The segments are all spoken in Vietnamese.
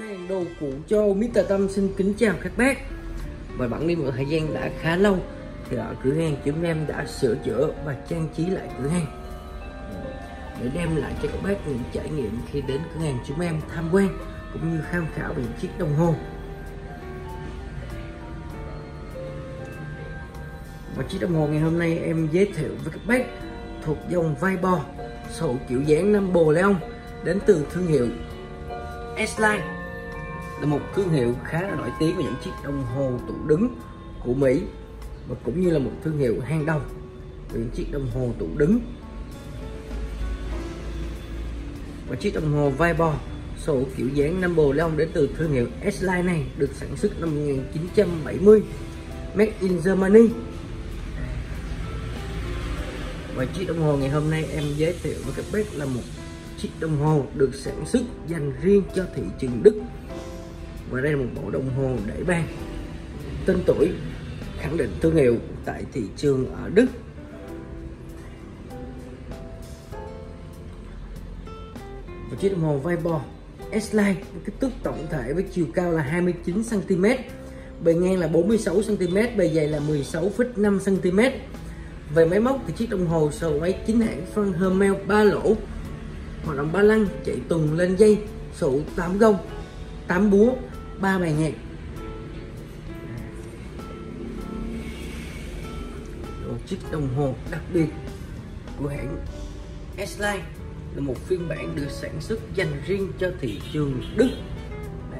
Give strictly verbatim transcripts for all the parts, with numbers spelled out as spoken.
hàng đồ cũ châu mít tơ Tâm xin kính chào các bác. Và bạn đi một thời gian đã khá lâu thì ở cửa hàng chúng em đã sửa chữa và trang trí lại cửa hàng để đem lại cho các bác những trải nghiệm khi đến cửa hàng chúng em tham quan cũng như tham khảo về những chiếc đồng hồ. Và chiếc đồng hồ ngày hôm nay em giới thiệu với các bác thuộc dòng Viper, sở hữu kiểu dáng Napoleon, đến từ thương hiệu S-Line, là một thương hiệu khá là nổi tiếng về những chiếc đồng hồ tủ đứng của Mỹ và cũng như là một thương hiệu hàng đầu về những chiếc đồng hồ tủ đứng. Và chiếc đồng hồ Viper sở hữu kiểu dáng Napoleon đến từ thương hiệu S-Line này được sản xuất năm một nghìn chín trăm bảy mươi, made in Germany. Và chiếc đồng hồ ngày hôm nay em giới thiệu với các bác là một chiếc đồng hồ được sản xuất dành riêng cho thị trường Đức. Và đây là một bộ đồng hồ để bàn, tên tuổi, khẳng định thương hiệu tại thị trường ở Đức. Và chiếc đồng hồ Viper S-Line với kích thước tổng thể với chiều cao là hai mươi chín xăng ti mét, bề ngang là bốn mươi sáu xăng ti mét, bề dày là mười sáu phẩy năm xăng ti mét. Về máy móc thì chiếc đồng hồ sở hữu máy chính hãng Frank Hermel ba lỗ, hoạt động ba lăng, chạy tuần lên dây, sở hữu tám gông, tám búa, ba bài nhạc. Một chiếc đồng hồ đặc biệt của hãng S-Line là một phiên bản được sản xuất dành riêng cho thị trường Đức. Đây.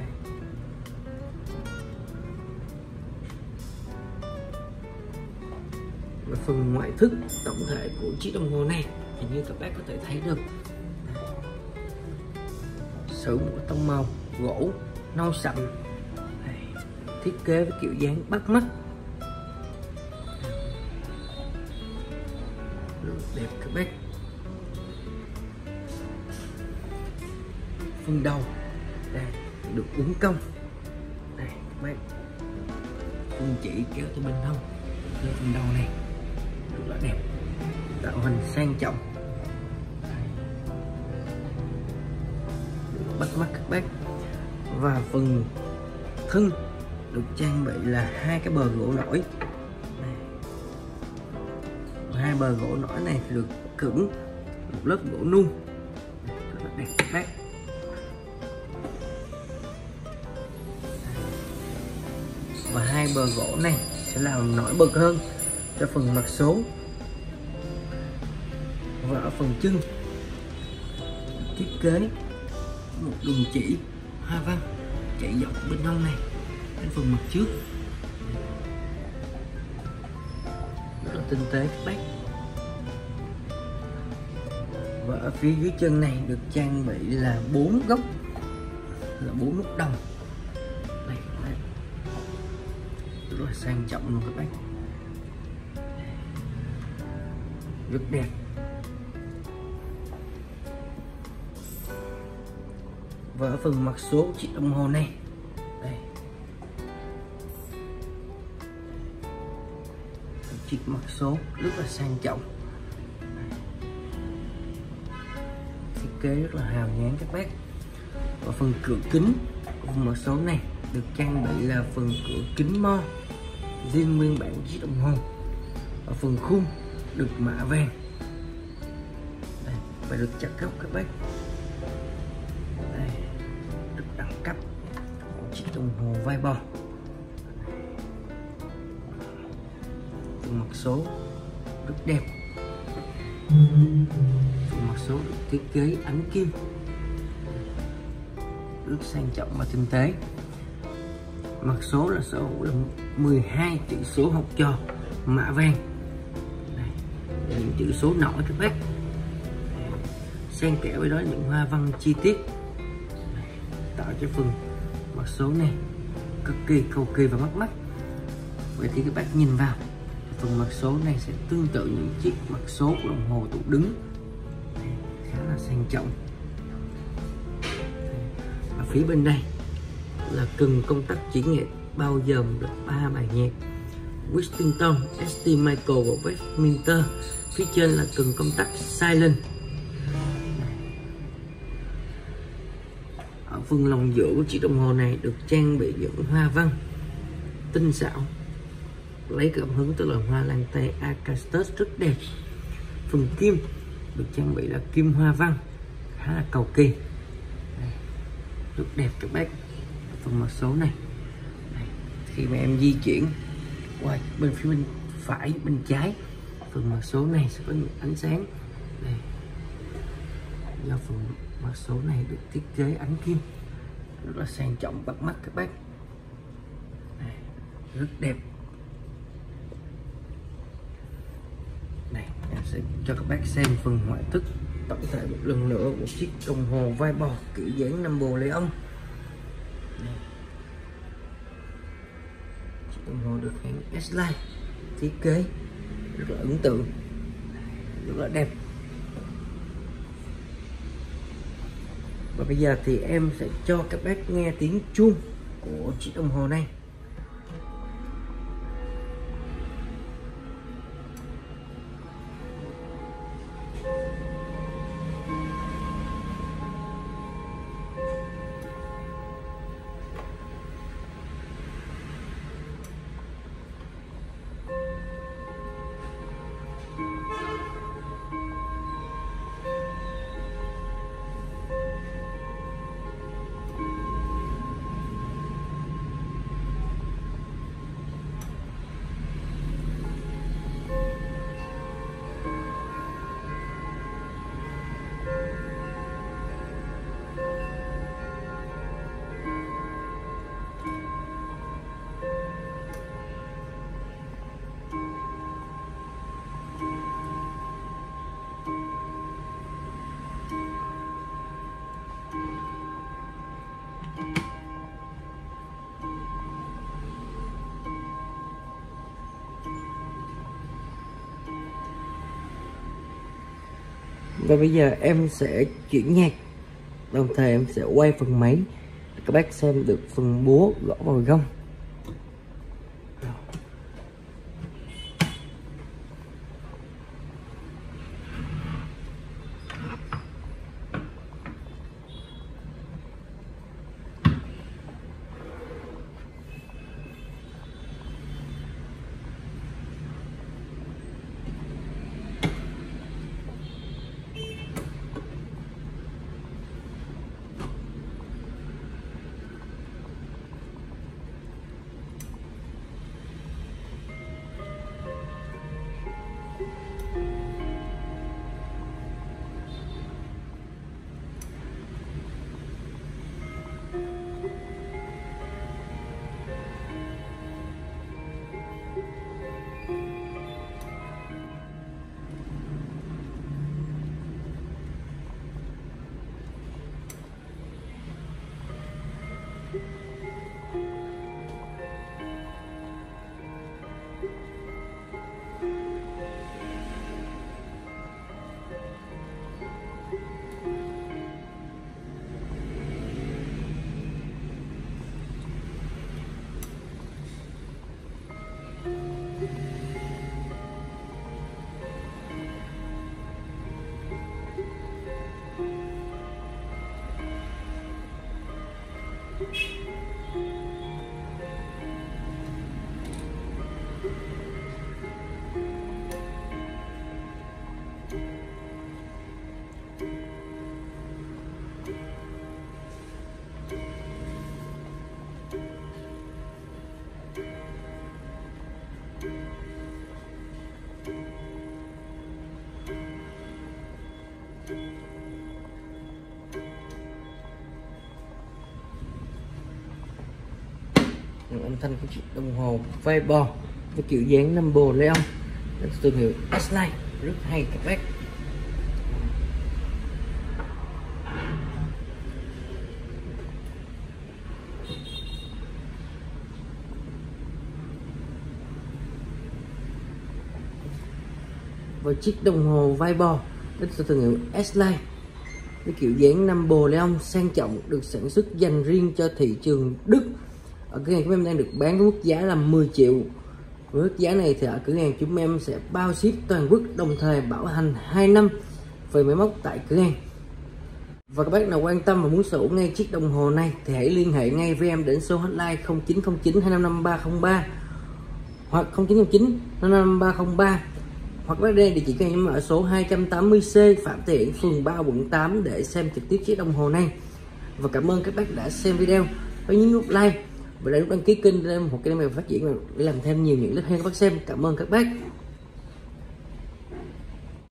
Và phần ngoại thất tổng thể của chiếc đồng hồ này thì như các bác có thể thấy được, sử dụng một tông màu gỗ nâu sậm, thiết kế với kiểu dáng bắt mắt, rất đẹp các bác. Phần đầu đây được uốn cong, đây các bác, phần chỉ kéo từ bên hông lên phần đầu này rất là đẹp, tạo hình sang trọng, bắt mắt các bác. Và phần thân được trang bị là hai cái bờ gỗ nổi, hai bờ gỗ nổi này được cứng một lớp gỗ nung rất là đẹp các bác. Và hai bờ gỗ này sẽ làm nổi bật hơn cho phần mặt số. Và ở phần chân thiết kế một đường chỉ hoa văn chạy dọc bên hông này đến phần mặt trước, rất là tinh tế các bác. Và ở phía dưới chân này được trang bị là bốn góc, là bốn nút đồng, đây, đây. Rất là sang trọng luôn các bác, rất đẹp. Và ở phần mặt số chiếc đồng hồ này, đây, chiếc mặt số rất là sang trọng, thiết kế rất là hào nhoáng các bác. Và phần cửa kính của phần mặt số này được trang bị là phần cửa kính mo riêng nguyên bản chiếc đồng hồ. Ở phần khung được mạ vàng, đây, và được chặt góc các bác. Đây, rất đẳng cấp của chiếc đồng hồ Viper. Phần mặt số rất đẹp, phần mặt số được thiết kế ánh kim rất sang trọng và tinh tế. Mặt số là sở hữu là mười hai chữ số học trò mạ vàng, đây, những chữ số nổi các bác, xen kẽ với đó những hoa văn chi tiết, tạo cho phần mặt số này cực kỳ cầu kỳ và bắt mắt. Vậy thì các bác nhìn vào phần mặt số này sẽ tương tự những chiếc mặt số của đồng hồ tủ đứng, khá là sang trọng. Ở phía bên đây là cần công tắc chỉ nghệ bao gồm được ba bài nhạc Westinghouse, ét tê Michael và Westminster. Phía trên là cần công tắc silent. Ở phần lòng giữa của chiếc đồng hồ này được trang bị những hoa văn tinh xảo, lấy cảm hứng từ loài hoa lan tây Agastus rất đẹp. Phần kim được trang bị là kim hoa văn khá là cầu kỳ. Đây, rất đẹp các bác. Phần mặt số này, đây, khi mà em di chuyển qua bên phía bên phải bên trái, phần mặt số này sẽ có những ánh sáng. Đây, do phần mặt số này được thiết kế ánh kim rất là sang trọng bắt mắt các bác. Đây, rất đẹp. Này, em sẽ cho các bác xem phần ngoại thất tổng thể một lần nữa của chiếc đồng hồ vai bò kiểu dáng Napoleon. Chiếc đồng hồ được hãng S-Line thiết kế rất là ấn tượng, rất là đẹp. Và bây giờ thì em sẽ cho các bác nghe tiếng chuông của chiếc đồng hồ này. Và bây giờ em sẽ chuyển nhạc, đồng thời em sẽ quay phần máy để các bác xem được phần búa gõ vào gông. Âm thanh của chiếc đồng hồ vai bò với kiểu dáng Napoleon đến từ thương hiệu S-Line rất hay các bác. Và chiếc đồng hồ vai bò đến từ thương hiệu S-Line với kiểu dáng Napoleon sang trọng được sản xuất dành riêng cho thị trường Đức. Ở cửa hàng chúng em đang được bán với mức giá là mười triệu. Với mức giá này thì ở cửa hàng chúng em sẽ bao ship toàn quốc, đồng thời bảo hành hai năm về máy móc tại cửa hàng. Và các bác nào quan tâm và muốn sở hữu ngay chiếc đồng hồ này thì hãy liên hệ ngay với em đến số hotline không chín không chín hai năm năm ba không ba hoặc không chín không chín năm năm ba không ba, hoặc bác đây địa chỉ ngay ở số hai trăm tám mươi C Phạm Thị Hiển, phường ba, quận tám để xem trực tiếp chiếc đồng hồ này. Và cảm ơn các bác đã xem video, và nhấn nút like và để nút đăng ký kênh để một kênh này phát triển để làm thêm nhiều những clip hay các bác xem. Cảm ơn các bác.